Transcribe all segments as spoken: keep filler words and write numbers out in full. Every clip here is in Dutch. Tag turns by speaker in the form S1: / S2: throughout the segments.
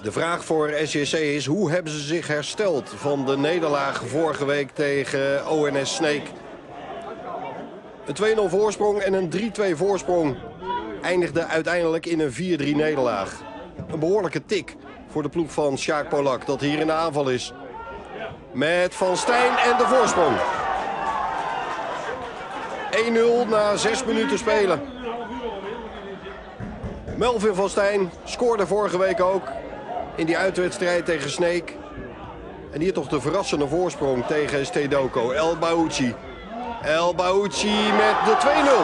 S1: De vraag voor S J C is: hoe hebben ze zich hersteld van de nederlaag vorige week tegen O N S Sneek? Een twee nul voorsprong en een drie twee voorsprong eindigde uiteindelijk in een vier drie nederlaag. Een behoorlijke tik voor de ploeg van Sjaak Polak dat hier in de aanval is. Met Van Stijn en de voorsprong. één nul na zes minuten spelen. Melvin van Stijn scoorde vorige week ook in die uitwedstrijd tegen Sneek. En hier toch de verrassende voorsprong tegen Stedoko. El Baouchi. El Baouchi met de twee nul.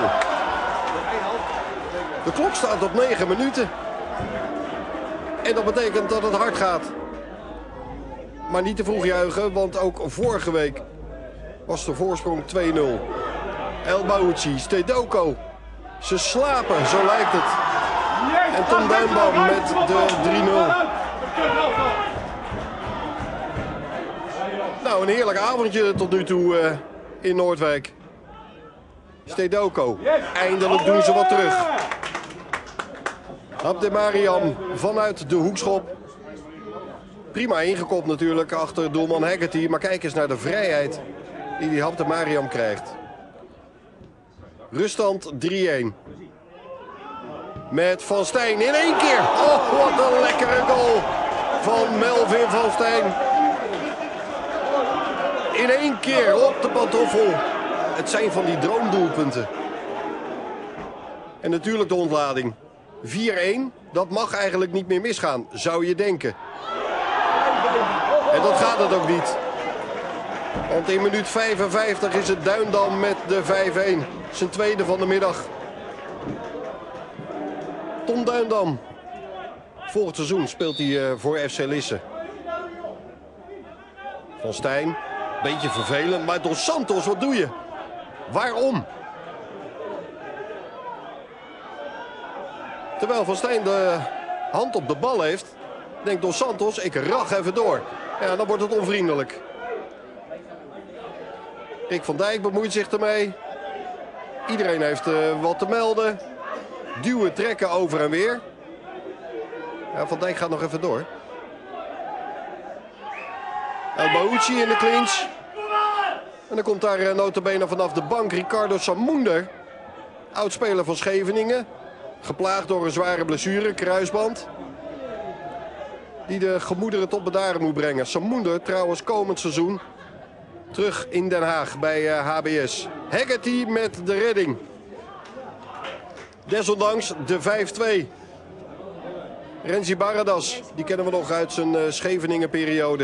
S1: De klok staat op negen minuten. En dat betekent dat het hard gaat. Maar niet te vroeg juichen, want ook vorige week was de voorsprong twee nul. El Baouchi, Stedoko. Ze slapen, zo lijkt het. En Tom Duinbam met de drie nul. Nou, een heerlijk avondje tot nu toe uh, in Noordwijk. Stedoko, eindelijk doen ze wat terug. Abdelmariam vanuit de hoekschop. Prima ingekopt natuurlijk achter doelman Haggerty. Maar kijk eens naar de vrijheid die die Abdelmariam krijgt. Ruststand drie een. Met Van Stijn in één keer. Oh, wat een lekkere goal van Melvin van Stijn. In één keer op de pantoffel. Het zijn van die droomdoelpunten. En natuurlijk de ontlading. vier een, dat mag eigenlijk niet meer misgaan, zou je denken. En dat gaat het ook niet. Want in minuut vijfenvijftig is het Duindam met de vijf een. Zijn tweede van de middag. Tom Duindam. Volgend seizoen speelt hij voor F C Lisse. Van Stijn. Beetje vervelend, maar Dos Santos, wat doe je? Waarom? Terwijl Van Stijn de hand op de bal heeft, denkt Dos Santos, ik rag even door. Ja, dan wordt het onvriendelijk. Rick van Dijk bemoeit zich ermee. Iedereen heeft uh, wat te melden. Duwen, trekken over en weer. Ja, Van Dijk gaat nog even door. El Baouchi in de clinch. En dan komt daar uh, nota bene vanaf de bank Ricardo Samunder. Oudspeler van Scheveningen. Geplaagd door een zware blessure, kruisband. Die de gemoederen tot bedaren moet brengen. Samunder trouwens komend seizoen terug in Den Haag bij uh, H B S. Haggerty met de redding. Desondanks de vijf twee. Renzi Baradas, die kennen we nog uit zijn uh, Scheveningen periode.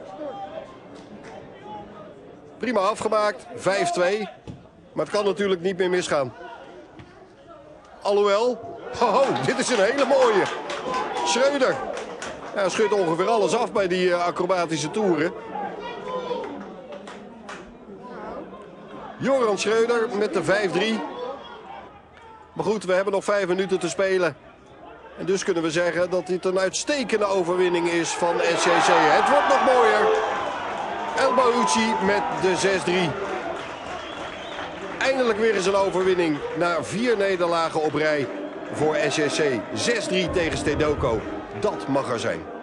S1: Prima afgemaakt, vijf twee. Maar het kan natuurlijk niet meer misgaan. Alhoewel, hoho, dit is een hele mooie. Schreuder. Ja, hij schudt ongeveer alles af bij die uh, acrobatische toeren. Joran Schreuder met de vijf drie. Maar goed, we hebben nog vijf minuten te spelen. En dus kunnen we zeggen dat dit een uitstekende overwinning is van S J C. Het wordt nog mooier. El Baouchi met de zes drie. Eindelijk weer eens een overwinning na vier nederlagen op rij voor S J C. zes drie tegen Stedoko. Dat mag er zijn.